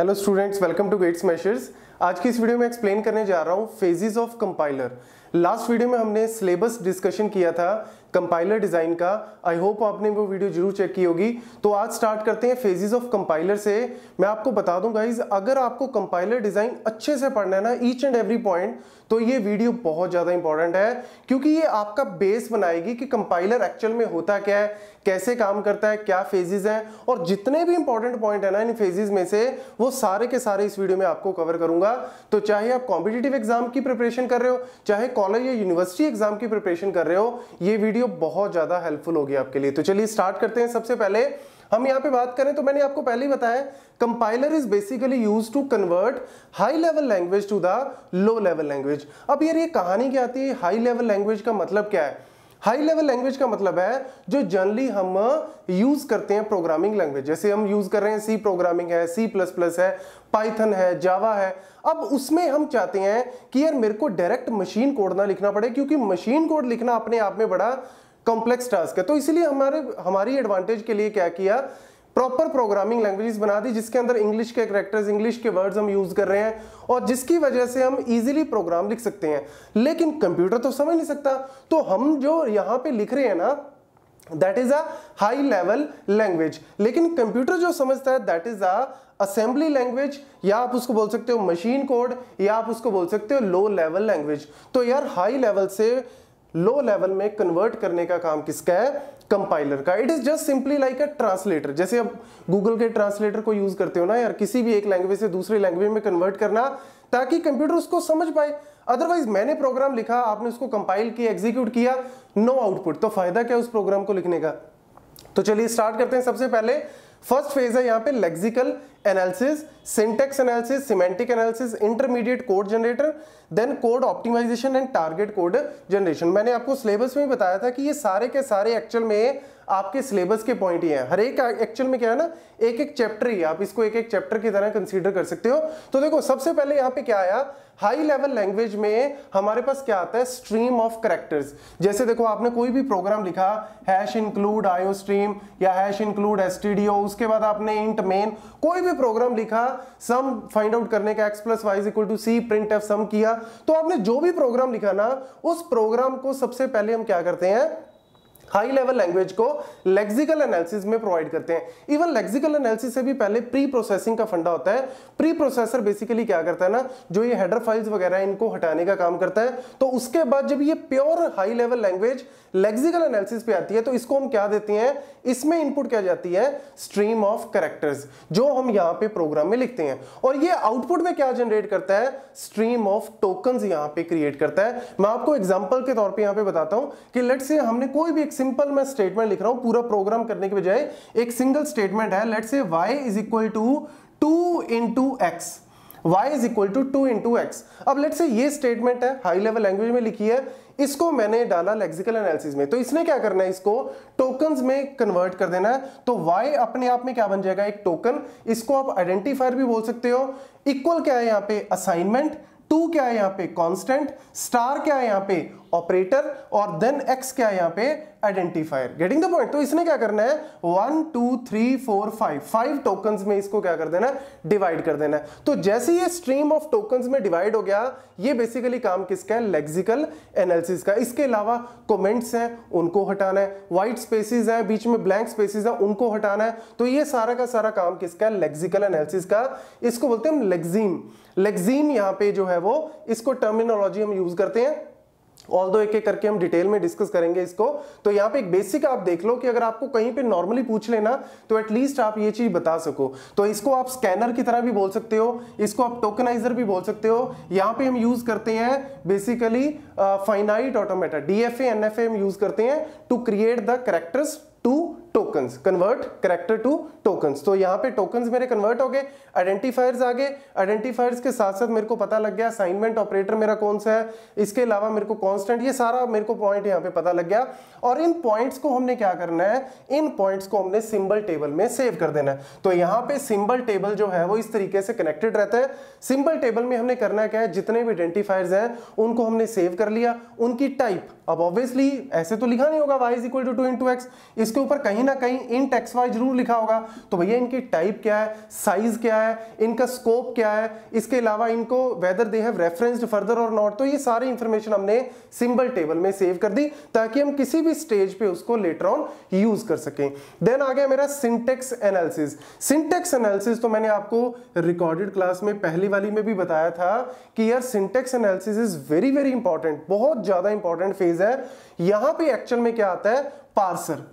Hello students, welcome to gate smashers. आज की इस वीडियो में एक्सप्लेन करने जा रहा हूँ phases of compiler. Last video में हमने सिलेबस डिस्कशन किया था कंपाइलर डिजाइन का। आई होप आपने वो वीडियो जरूर चेक की होगी। तो आज स्टार्ट करते हैं फेजेस ऑफ कंपाइलर से। मैं आपको बता दूं गाइज, अगर आपको कंपाइलर डिजाइन अच्छे से पढ़ना है ना, ईच एंड एवरी पॉइंट, तो ये वीडियो बहुत ज्यादा इंपॉर्टेंट है, क्योंकि ये आपका बेस बनाएगी कि कंपाइलर एक्चुअल में होता क्या है, कैसे काम करता है, क्या फेजेस हैं, और जितने भी इंपॉर्टेंट पॉइंट है ना इन फेजेस में से, वो सारे के सारे इस वीडियो में आपको कवर करूंगा। तो चाहे आप कॉम्पिटिटिव एग्जाम की प्रिपरेशन कर रहे हो, चाहे कॉलेज या यूनिवर्सिटी एग्जाम की प्रिपरेशन कर रहे हो, ये वीडियो बहुत ज्यादा हेल्पफुल होगी आपके लिए। तो चलिए स्टार्ट करते हैं। सबसे पहले हम यहाँ पे बात करें तो मैंने आपको पहले ही बताया, compiler is basically used to convert high level language to the low level language. अब यार ये कहानी क्या आती है, हाई लेवल लैंग्वेज का मतलब क्या है? हाई लेवल लैंग्वेज का मतलब है जो जनरली हम यूज करते हैं प्रोग्रामिंग लैंग्वेज, जैसे हम यूज कर रहे हैं सी प्रोग्रामिंग है, सी प्लस प्लस है, पाइथन है, जावा है। अब उसमें हम चाहते हैं कि यार मेरे को डायरेक्ट मशीन कोड ना लिखना पड़े, क्योंकि मशीन कोड लिखना अपने आप में बड़ा कॉम्प्लेक्स टास्क है। तो इसलिए हमारी एडवांटेज के लिए क्या किया, प्रॉपर प्रोग्रामिंग लैंग्वेजेस बना दी, जिसके अंदर इंग्लिश के कैरेक्टर्स, इंग्लिश के वर्ड्स हम यूज कर रहे हैं, और जिसकी वजह से हम इजीली प्रोग्राम लिख सकते हैं। लेकिन कंप्यूटर तो समझ नहीं सकता, तो हम जो यहां पे लिख रहे हैं ना, that is a high level language. लेकिन कंप्यूटर जो समझता है that is a assembly language, या आप उसको बोल सकते हो मशीन कोड, या आप उसको बोल सकते हो लो लेवल लैंग्वेज। तो यार हाई लेवल से लो लेवल में कन्वर्ट करने का काम किसका है? कंपाइलर का। It is just simply like a translator. जैसे आप गूगल के ट्रांसलेटर को यूज करते हो ना यार, किसी भी एक लैंग्वेज से दूसरी लैंग्वेज में कन्वर्ट करना, ताकि कंप्यूटर उसको समझ पाए। अदरवाइज मैंने प्रोग्राम लिखा, आपने उसको कंपाइल किया, एग्जीक्यूट किया, नो आउटपुट, तो फायदा क्या उस प्रोग्राम को लिखने का? तो चलिए स्टार्ट करते हैं। सबसे पहले फर्स्ट फेज है यहाँ पे lexical analysis, syntax analysis, semantic analysis, intermediate code generator, then code optimisation and target code generation. मैंने आपको सिलेबस में बताया था कि ये सारे के सारे एक्चुअल में आपके सिलेबस के पॉइंट ही हैं। हर एक एक्चुअल में क्या है ना, एक एक चैप्टर ही, आप इसको एक एक चैप्टर की तरह कंसीडर कर सकते हो। तो देखो सबसे पहले यहाँ पे क्या आया, हाई लेवल लैंग्वेज में हमारे पास क्या आता है, स्ट्रीम ऑफ कैरेक्टर्स। जैसे देखो आपने कोई भी प्रोग्राम लिखा, हैश इंक्लूड आईओ स्ट्रीम या हैश इंक्लूड एसटीडीओ, उसके बाद आपने इंट मेन, कोई भी प्रोग्राम लिखा, सम फाइंड आउट करने का, x plus y is equal to c, printf sum किया, तो आपने जो भी प्रोग्राम लिखा ना, उस प्रोग्राम को सबसे पहले हम क्या करते हैं, हाई लेवल लैंग्वेज को लेक्सिकल एनालिसिस में प्रोवाइड करते हैं। इवन लेक्सिकल एनालिसिस से भी पहले प्री प्रोसेसिंग का फंडा होता है। प्री प्रोसेसर बेसिकली क्या करता है ना, जो ये हेडर फाइल्स वगैरह इनको हटाने का काम करता है। तो उसके बाद जब ये pure high level language lexical analysis पे आती है, तो इसको हम क्या देते हैं, इसमें इनपुट क्या जाती है, स्ट्रीम ऑफ कैरेक्टर्स, जो हम यहाँ पे प्रोग्राम में लिखते हैं। और ये आउटपुट में क्या जनरेट करता है, स्ट्रीम ऑफ टोकन्स यहाँ पे क्रिएट करता है। मैं आपको एग्जांपल के तौर पे यहाँ पे बताता हूँ कि लेट्स से हमने कोई भी एक सिंपल मैं स्टेटमेंट लिख रहा हूं, पूरा प्रोग्राम करने के बजाय एक सिंगल स्टेटमेंट है। Let's say y is equal to 2 into x, y is equal to 2 into x. अब लेट्स से ये स्टेटमेंट है, हाई लेवल लैंग्वेज में लिखी है, इसको मैंने डाला लेक्सिकल एनालिसिस में, तो इसने क्या करना है, इसको टोकन्स में कन्वर्ट कर देना है। तो y अपने आप में क्या बन जाएगा, एक टोकन। इसको आप आइडेंटिफायर भी बोल सकते हो। इक्वल क्या है यहाँ पे, असाइनमेंट, 2 क्या है यहाँ पे, कांस्टेंट, स्टार क्या है यहाँ पे, ऑपरेटर, और देन x क्या है यहाँ पे, आइडेंटिफायर। Getting the point? तो इसने क्या करना है, 1 2 3 4 5 टोकन्स में इसको क्या कर देना है, डिवाइड कर देना है। तो जैसे ये स्ट्रीम ऑफ टोकन्स में डिवाइड हो गया, ये बेसिकली काम किसका है, लेक्सिकल एनालिसिस का। इसके अलावा कमेंट्स हैं, उनको हटाना है, व्हाइट स्पेसेस हैं, बीच में ब्लैंक स्पेसेस हैं, उनको हटाना है। तो ये सारा का सारा काम किसका है, लेक्सिकल एनालिसिस का। इसको बोलते हैं हम लेक्सीम। लेक्सीम यहाँ पे जो है वो, इसको टर्मिनोलॉजी हम यूज करते हैं, ऑल्दो एक एक करके हम डिटेल में डिस्कस करेंगे इसको। तो यहाँ पे एक बेसिक आप देख लो कि अगर आपको कहीं पे नॉर्मली पूछ लेना, तो एटलीस्ट आप ये चीज बता सको। तो इसको आप स्कैनर की तरह भी बोल सकते हो, इसको आप टोकनाइजर भी बोल सकते हो। यहाँ पे हम यूज करते हैं basically finite automata, DFA NFA हम यूज करते हैं to create the characters to tokens, convert character to tokens. तो यहाँ पे टोकन्स मेरे कन्वर्ट हो गए, आइडेंटिफायर्स आ गए, आइडेंटिफायर्स के साथ साथ मेरे को पता लग गया असाइनमेंट ऑपरेटर मेरा कौन सा है, इसके अलावा मेरे को कांस्टेंट, ये सारा मेरे को पॉइंट यहाँ पे पता लग गया। और इन पॉइंट्स को हमने क्या करना है, इन पॉइंट्स को हमने सिंबल टेबल में सेव कर देना है। तो यहाँ पे सिंबल टेबल जो है वो इस तरीके से कनेक्टेड रहता है। सिंबल टेबल में हमने करना क्या है, जितने भी आइडेंटिफायर्स हैं उनको हमने सेव कर लिया, उनकी टाइप, अब ऑब्वियसली ऐसे तो लिखा नहीं होगा y is equal to 2 into x, इसके ऊपर कहीं ना कहीं इंट xy जरूर लिखा होगा, तो भैया इनकी टाइप क्या है, साइज क्या है, इनका स्कोप क्या है, इसके अलावा इनको whether they have referenced further और नॉट, तो ये सारी इंफॉर्मेशन हमने सिंबल टेबल में सेव कर दी ताकि हम किसी भी स्टेज पे उसको लेटर ऑन यूज कर सकें। देन आ गया मेरा सिंटेक्स एनालिसिस। सिंटेक्स एनालिसिस तो मैंने आपको रिकॉर्डेड क्लास में पहली वाली में भी बताया था कि यार syntax analysis is very very important, बहुत ज्यादा इंपॉर्टेंट फेज है। यहां पे एक्चुअल में क्या आता है, पार्सर,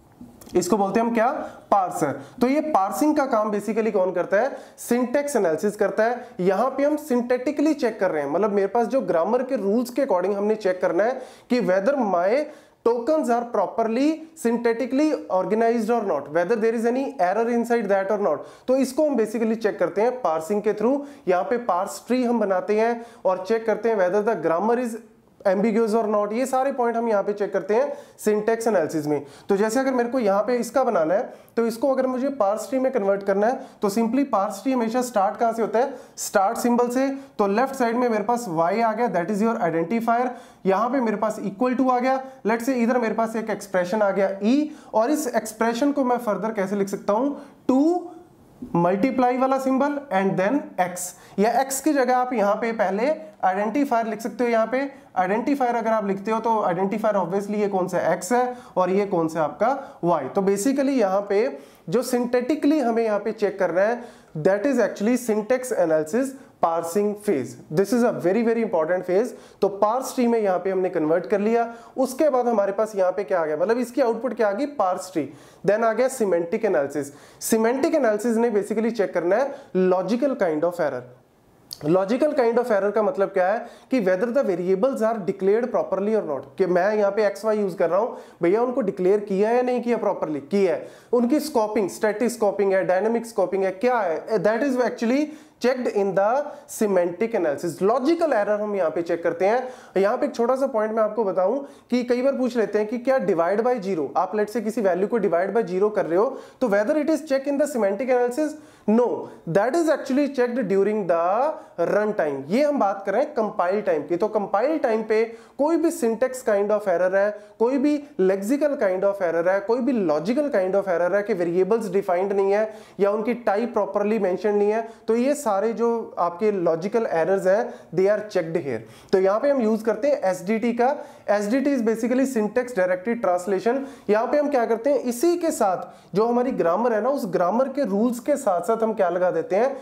इसको बोलते हैं हम क्या, पार्सर। तो ये पार्सिंग का काम बेसिकली कौन करता है, सिंटेक्स एनालिसिस करता है। यहां पे हम सिंथेटिकली चेक कर रहे हैं, मतलब मेरे पास जो ग्रामर के रूल्स के अकॉर्डिंग हमने चेक करना है कि whether my tokens are properly synthetically organized or not, whether there is any error inside that or not। तो इसको हम बेसिकली चेक करते हैं पार्सिंग के थ्रू। यहाँ पे पार्स ट्री हम बनाते हैं और चेक करते हैं whether the grammar is ambiguous और नॉट, ये सारे पॉइंट हम यहाँ पे चेक करते हैं सिंटेक्स एनालिसिस में। तो जैसे अगर मेरे को यहाँ पे इसका बनाना है, तो इसको अगर मुझे पार्स ट्री में कन्वर्ट करना है, तो सिंपली पार्स ट्री हमेशा स्टार्ट कहाँ से होता है, स्टार्ट सिंबल से। तो लेफ्ट साइड में मेरे पास y आ गया, दैट इज योर आइडेंटिफायर। यहाँ पे मेरे पास इक्वल टू आ गया, लेट से इधर मेरे पास एक एक्सप्रेशन आ गया e, और इस एक्सप्रेशन को मैं फर्दर कैसे लिख सकता हूँ, 2 मल्टीप्लाई वाला सिंबल एंड देन x, या x की जगह आप यहाँ पे पहले आइडेंटिफायर लिख सकते हो। यहाँ पे आइडेंटिफायर अगर आप लिखते हो तो आइडेंटिफायर ऑब्वियसली ये कौन सा x है और ये कौन सा आपका y। तो बेसिकली यहाँ पे जो सिंथेटिकली हमें यहाँ पे चेक करना है, that is actually syntax analysis parsing phase. This is a very very important phase. तो पार्स ट्री में यहाँ पे हमने कन्वर्ट कर लिया। उसके बाद हमारे पास यहाँ पे क्या आ गया, मतलब इसकी आउटपुट क्या आ गई, पार्स ट्री। देन आ गया सिमेंटिक एनालिसिस। सिमेंटिक एनालिसिस ने बेसिकली चेक करना है logical kind of error. Logical kind of error का मतलब क्या है कि whether the variables are declared properly और नॉट, कि मैं यहाँ पे एक्स वाई यूज कर रहा हूँ, भैया उनको डिक्लेयर किया है या नहीं किया, प्रॉपर्ली किया है, उनकी स्कोपिंग स्टैटिक स्कोपिंग है, डायनामिक स्कोपिंग है, क्या है, that is actually checked in the semantic analysis. Logical error हम यहाँ पे चेक करते हैं। यहाँ पे एक छोटा सा पॉइंट मैं आपको बताऊं कि कई बार पूछ लेते हैं कि क्या डिवाइड बाय जीरो, आप लेट से किसी वैल्यू को डिवाइड बाय जीरो कर रहे हो, तो whether it is check in the semantic analysis, no, that is actually checked during the run time. ये हम बात कर रहे हैं कंपाइल टाइम की। तो कंपाइल टाइम पे कोई भी सिंटेक्स काइंड ऑफ एरर है, कोई भी लेक्सिकल काइंड ऑफ एरर है, कोई भी लॉजिकल काइंड ऑफ एरर है कि वेरिएबल्स डिफाइंड नहीं है या उनकी टाइप प्रॉपर्ली मेंशन नहीं है, तो ये सारे जो आपके लॉजिकल एरर्स हैं दे आर चेक्ड हियर। तो यहाँ पे हम यूज करते हैं एसडीटी का। SDT is basically syntax directed translation. यहाँ पे हम क्या करते हैं, इसी के साथ जो हमारी ग्रामर है ना, उस ग्रामर के रूल्स के साथ साथ हम क्या लगा देते हैं,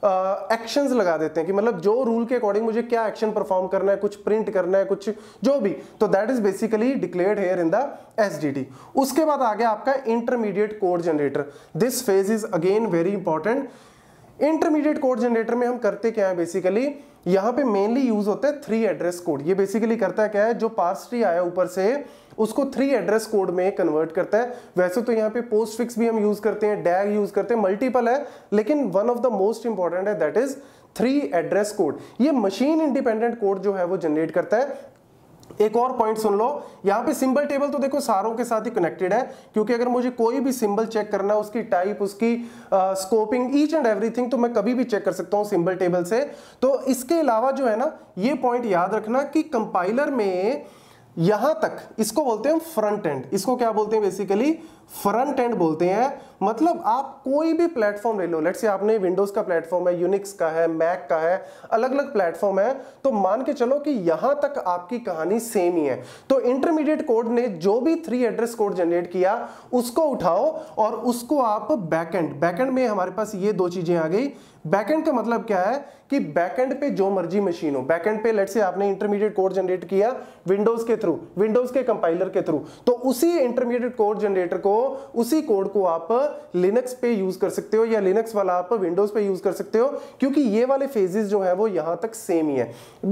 एक्शंस लगा देते हैं कि मतलब जो रूल के अकॉर्डिंग मुझे क्या एक्शन परफॉर्म करना है, कुछ प्रिंट करना है, कुछ जो भी, तो that is basically declared here in the SDT. उसके बाद आ गया आपका intermediate code generator. This phase is again very important. Intermediate code generator में हम करते क्या है, बेसिकली यहाँ पे मेनली यूज होता है 3 एड्रेस कोड। ये बेसिकली करता है क्या है, जो पार्स ट्री आया ऊपर से उसको 3 एड्रेस कोड में कन्वर्ट करता है। वैसे तो यहाँ पे पोस्ट फिक्स भी हम यूज करते हैं, डैग यूज करते हैं, मल्टीपल है, लेकिन one of the most important है दैट इज 3 एड्रेस कोड। ये मशीन इंडिपेंडेंट कोड जो है वो जनरेट करता है। एक और पॉइंट सुन लो, यहाँ पे सिंबल टेबल तो देखो सारों के साथ ही कनेक्टेड है, क्योंकि अगर मुझे कोई भी सिंबल चेक करना है, उसकी टाइप, उसकी स्कोपिंग, ईच एंड एवरीथिंग, तो मैं कभी भी चेक कर सकता हूँ सिंबल टेबल से। तो इसके अलावा जो है ना, ये पॉइंट याद रखना कि कंपाइलर में यहां तक इसको बोलते हैं फ्रंट एंड। इसको क्या बोलते हैं, बेसिकली फ्रंट एंड बोलते हैं। मतलब आप कोई भी प्लेटफॉर्म ले लो, लेट्स से आपने विंडोज का प्लेटफॉर्म है, यूनिक्स का है, मैक का है, अलग अलग प्लेटफॉर्म है, तो मान के चलो कि यहां तक आपकी कहानी सेम ही है। तो इंटरमीडिएट कोड ने जो भी 3 एड्रेस कोड जनरेट किया उसको उठाओ और उसको आप बैकएंड, बैकएंड में हमारे पास ये 2 चीजें आ गई। बैकएंड का मतलब क्या है कि बैकएंड पे जो मर्जी मशीन हो, बैकएंड पे लेट्स से आपने इंटरमीडिएट कोड जनरेट किया विंडोज के थ्रू, विंडोज के कंपाइलर के थ्रू, तो उसी इंटरमीडिएट कोड जनरेटर को, उसी कोड को आप लिनक्स पे यूज कर सकते हो, या लिनक्स वाला आप विंडोज पे यूज कर सकते हो, क्योंकि ये वाले फेजेस जो है वो यहां तक सेम ही है।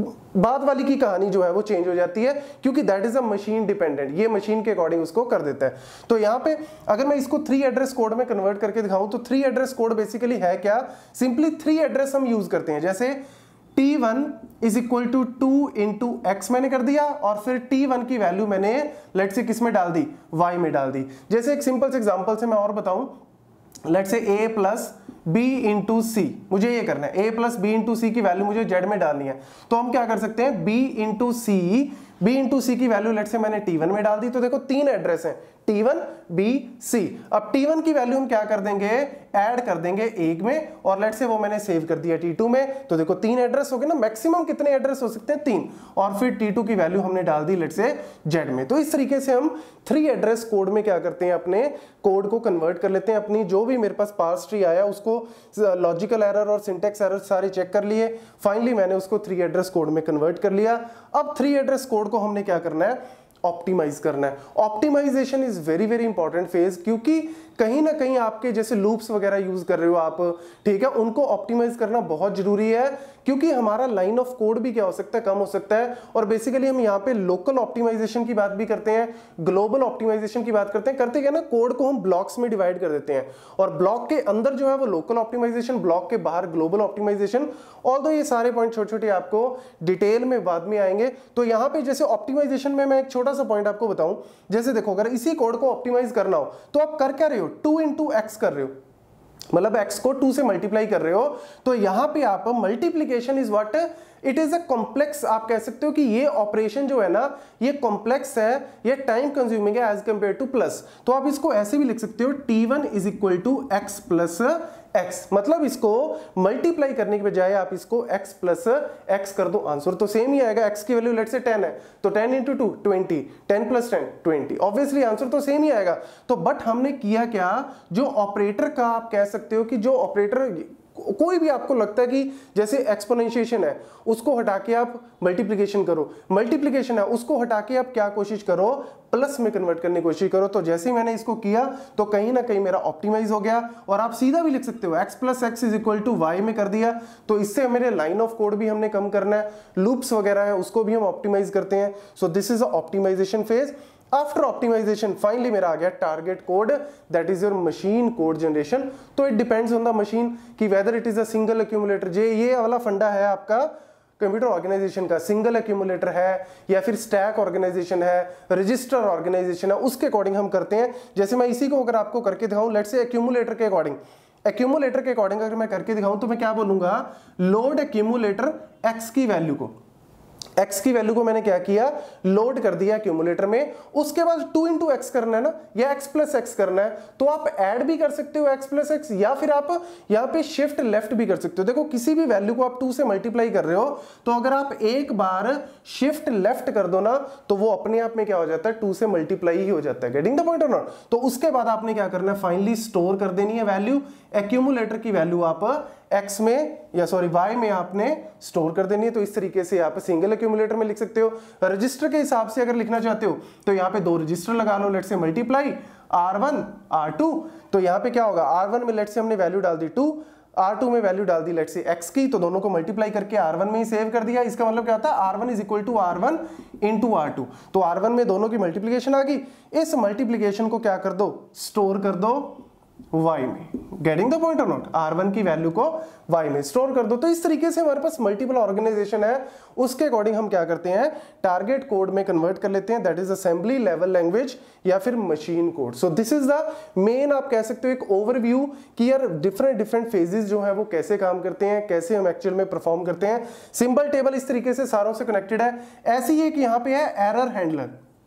बाद वाली की कहानी जो है वो चेंज हो जाती है, क्योंकि that is a machine dependent, ये मशीन के अकॉर्डिंग उसको कर देता है। तो यहाँ पे अगर मैं इसको 3 एड्रेस कोड में कन्वर्ट करके दिखाऊं, तो 3 एड्रेस कोड बेसिकली है क्या, सिंपली 3 एड्रेस हम यूज करते हैं। जैसे t1 is equal to 2 into x मैंने कर दिया, और फिर t1 की वैल्यू मैंने लेट से किस में डाल दी, y में डाल दी। जैसे एक सिंपल से एग्जांपल से मैं और बताऊं, let say a plus b into c, मुझे ये करना है, a plus b into c की वैल्यू मुझे z में डालनी है। तो हम क्या कर सकते हैं, b into c B into c की वैल्यू लेट से मैंने T1 में डाल दी, तो देखो 3 एड्रेस हैं T1 B C। अब T1 की वैल्यू हम क्या कर देंगे, ऐड कर देंगे एक में, और लेट से वो मैंने सेव कर दिया T2 में, तो देखो 3 एड्रेस हो गए ना, मैक्सिमम कितने एड्रेस हो सकते हैं 3, और फिर T2 की वैल्यू हमने डाल दी लेट से Z में। तो इस तरीके से हम 3 एड्रेस कोड में क्या करते हैं, अपने कोड को कन्वर्ट कर लेते हैं। अपनी जो भी मेरे पास पार्स ट्री आया उसको लॉजिकल एरर और सिंटेक्स एरर सारे चेक कर लिए, फाइनली मैंने उसको 3 एड्रेस कोड में कन्वर्ट कर लिया। अब 3 एड्रेस कोड को हमने क्या करना है, ऑप्टिमाइज करना है। Optimisation is very very important phase, क्योंकि कहीं ना कहीं आपके जैसे लूप्स वगैरह यूज कर रहे हो आप, ठीक है, उनको ऑप्टिमाइज करना बहुत जरूरी है, क्योंकि हमारा लाइन ऑफ कोड भी क्या हो सकता है, कम हो सकता है। और बेसिकली हम यहाँ पे लोकल ऑप्टिमाइजेशन की बात भी करते हैं, ग्लोबल ऑप्टिमाइजेशन की बात करते हैं। करते क्या ना, कोड को हम ब्लॉक्स में डिवाइड कर देते हैं, और ब्लॉक के अंदर जो है वो लोकल ऑप्टिमाइजेशन, ब्लॉक के बाहर ग्लोबल ऑप्टिमाइजेशन। ऑल्दो ये सारे पॉइंट छोटे छोटे आपको डिटेल में बाद में आएंगे। तो यहाँ पे जैसे ऑप्टिमाइजेशन में मैं एक छोटा सा पॉइंट आपको बताऊं, जैसे देखो अगर इसी कोड को ऑप्टिमाइज करना हो तो आप कर क्या रहे हो, 2 इंटू एक्स कर रहे हो, मतलब x को 2 से मल्टीप्लाई कर रहे हो। तो यहां पे आप multiplication is what, it is a complex, आप कह सकते हो कि ये ऑपरेशन जो है ना ये कॉम्प्लेक्स है, ये टाइम कंज्यूमिंग है एज कंपेयर टू प्लस। तो आप इसको ऐसे भी लिख सकते हो T1 is equal to x plus x, मतलब इसको मल्टीप्लाई करने के बजाय आप इसको x प्लस x कर दो, आंसर तो सेम ही आएगा। x की वैल्यू लेट से 10 है, तो 10 इंटू 2 20, 10 प्लस 10 20, ऑब्वियसली आंसर तो सेम ही आएगा। तो बट हमने किया क्या, जो ऑपरेटर का आप कह सकते हो कि जो ऑपरेटर कोई भी आपको लगता है कि जैसे एक्सपोनेंशिएशन है उसको हटा के आप मल्टीप्लिकेशन करो, मल्टीप्लिकेशन है उसको हटा के आप क्या कोशिश करो, प्लस में कन्वर्ट करने की कोशिश करो। तो जैसे ही मैंने इसको किया तो कहीं ना कहीं मेरा ऑप्टिमाइज हो गया। और आप सीधा भी लिख सकते हो x plus x is equal to y में कर दिया, तो इससे मेरे लाइन ऑफ कोड भी हमने कम करना है, लूप्स वगैरह है उसको भी हम ऑप्टिमाइज करते हैं। So this is a optimisation phase. After optimisation finally मेरा आ गया target code, that is your machine code generation. तो it depends on the machine कि whether it is a single accumulator, ये वाला फंडा है आपका कंप्यूटर ऑर्गेनाइजेशन का, सिंगल एक्यूमुलेटर है या फिर स्टैक ऑर्गेनाइजेशन है, रजिस्टर ऑर्गेनाइजेशन है, उसके अकॉर्डिंग हम करते हैं। जैसे मैं इसी को अगर आपको करके दिखाऊं, लेट्स से एक्यूमुलेटर के अकॉर्डिंग, एक्यूमुलेटर के अकॉर्डिंग अगर मैं करके दिखाऊं तो मैं क्या बोलूंगा, लोड एक्यूमुलेटर एक्स की वैल्यू को, x की वैल्यू को मैंने क्या किया, लोड कर दिया एक्यूमुलेटर में। उसके बाद 2 इंटू एक्स करना है ना, या x प्लस एक्स करना है, तो आप ऐड भी कर सकते हो x प्लस एक्स, या फिर आप यहाँ पे शिफ्ट लेफ्ट भी कर सकते हो। देखो किसी भी वैल्यू को आप 2 से मल्टीप्लाई कर रहे हो, तो अगर आप एक बार शिफ्ट लेफ्ट कर दो ना, तो वो अपने आप में क्या हो जाता है, 2 से मल्टीप्लाई ही हो जाता है। गेटिंग द पॉइंट और नॉट? तो उसके बाद आपने क्या करना है, फाइनली स्टोर कर देनी है वैल्यू, एक्यूमुलेटर की वैल्यू आप x में या सॉरी y में आपने स्टोर कर देनी है। तो इस तरीके से आप सिंगल एक्यूमुलेटर में लिख सकते हो। रजिस्टर के हिसाब से अगर लिखना चाहते हो तो यहाँ पे 2 रजिस्टर लगा लो, लेट से मल्टीप्लाई R1 R2, तो यहाँ पे क्या होगा, R1 में लेट से हमने वैल्यू डाल दी 2, R2 में वैल्यू डाल दी लेट से x की, तो दोनों को मल्टीप्लाई करके R1 में ही सेव कर दिया। इसका मतलब क्या होता है, R1 is equal to R1 into R2, तो R1 में दोनों की मल्टीप्लीकेशन आ गई। इस मल्टीप्लीकेशन को क्या कर दो, स्टोर कर दो y में। गेटिंग द पॉइंट और नॉट? R1 की वैल्यू को y में स्टोर कर दो। तो इस तरीके से हमारे पास मल्टीपल ऑर्गेनाइजेशन है, उसके अकॉर्डिंग हम क्या करते हैं, टारगेट कोड में कन्वर्ट कर लेते हैं, that is assembly level language या फिर machine code. So this is the main, आप कह सकते हो एक ओवरव्यू कि यार डिफरेंट फेजेस जो है वो कैसे काम करते हैं, कैसे हम एक्चुअल में परफॉर्म करते हैं। सिंपल टेबल इस तरीके से सारों से कनेक्टेड है। ऐसी ही एक यहाँ पे है एरर हैंडलर,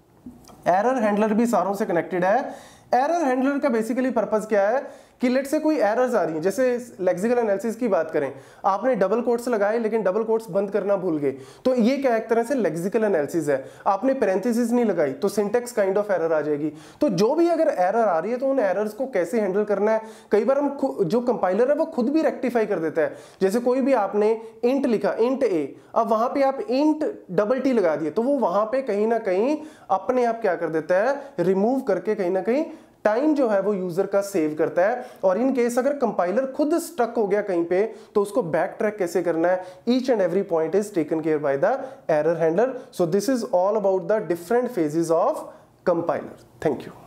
एरर हैंडलर भी सारों से कनेक्टेड है। एरर हैंडलर का बेसिकली पर्पस क्या है कि लेट से कोई एरर्स आ रही हैं, जैसे लेक्सिकल एनालिसिस की बात करें, आपने डबल कोट्स लगाए लेकिन डबल कोट्स बंद करना भूल गए, तो ये क्या एक तरह से लेक्सिकल एनालिसिस है। आपने पैरेंथेसिस नहीं लगाई तो सिंटेक्स काइंड ऑफ एरर आ जाएगी। तो जो भी अगर एरर आ रही है तो उन एरर्स को कैसे हैंडल करना है, कई बार हम जो कंपाइलर है वो खुद भी रेक्टिफाई कर देता है। जैसे कोई भी आपने इंट लिखा, इंट a, अब वहां पे आप इंट डबल टी लगा दिए, तो वो वहां पे कहीं ना कहीं अपने आप क्या कर देता है, रिमूव करके कहीं ना कहीं टाइम जो है वो यूजर का सेव करता है। और इन केस अगर कंपाइलर खुद स्टक हो गया कहीं पे, तो उसको बैक ट्रैक कैसे करना है, each and every point is taken care by the error handler. So this is all about the different phases of compiler. Thank you.